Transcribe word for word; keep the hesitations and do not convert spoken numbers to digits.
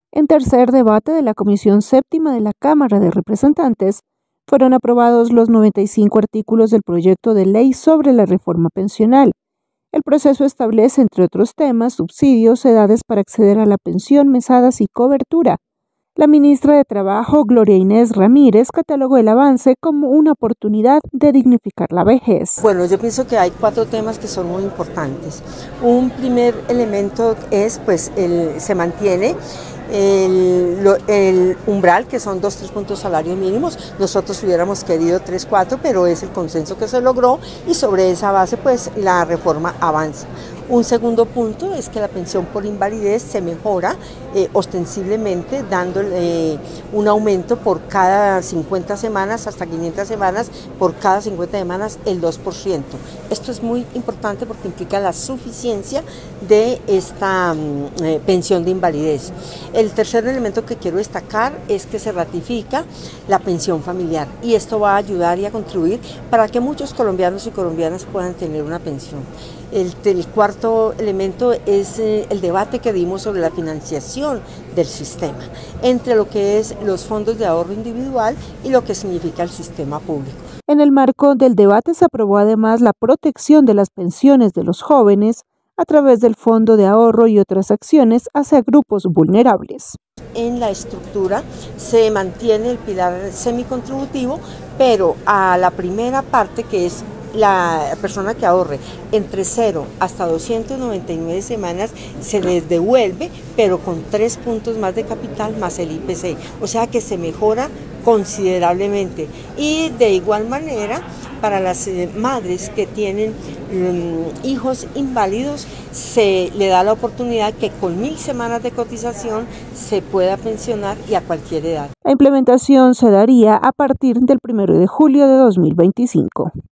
En tercer debate de la Comisión Séptima de la Cámara de Representantes, fueron aprobados los noventa y cinco artículos del proyecto de ley sobre la reforma pensional. El proceso establece, entre otros temas, subsidios, edades para acceder a la pensión, mesadas y cobertura. La ministra de Trabajo, Gloria Inés Ramírez, catalogó el avance como una oportunidad de dignificar la vejez. Bueno, yo pienso que hay cuatro temas que son muy importantes. Un primer elemento es, pues, el, se mantiene El, el umbral, que son dos, tres puntos salarios mínimos. Nosotros hubiéramos querido tres, cuatro, pero es el consenso que se logró y sobre esa base pues la reforma avanza. Un segundo punto es que la pensión por invalidez se mejora eh, ostensiblemente dándole eh, un aumento por cada cincuenta semanas hasta quinientas semanas, por cada cincuenta semanas el dos por ciento. Esto es muy importante porque implica la suficiencia de esta eh, pensión de invalidez. El tercer elemento que quiero destacar es que se ratifica la pensión familiar y esto va a ayudar y a contribuir para que muchos colombianos y colombianas puedan tener una pensión. El, el cuarto elemento es eh, el debate que dimos sobre la financiación del sistema, entre lo que es los fondos de ahorro individual y lo que significa el sistema público. En el marco del debate se aprobó además la protección de las pensiones de los jóvenes a través del Fondo de Ahorro y otras acciones hacia grupos vulnerables. En la estructura se mantiene el pilar semicontributivo, pero a la primera parte, que es la persona que ahorre entre cero hasta doscientas noventa y nueve semanas, se les devuelve, pero con tres puntos más de capital más el I P C, o sea que se mejora considerablemente. Y de igual manera, para las eh, madres que tienen um, hijos inválidos, se le da la oportunidad que con mil semanas de cotización se pueda pensionar y a cualquier edad. La implementación se daría a partir del primero de julio de dos mil veinticinco.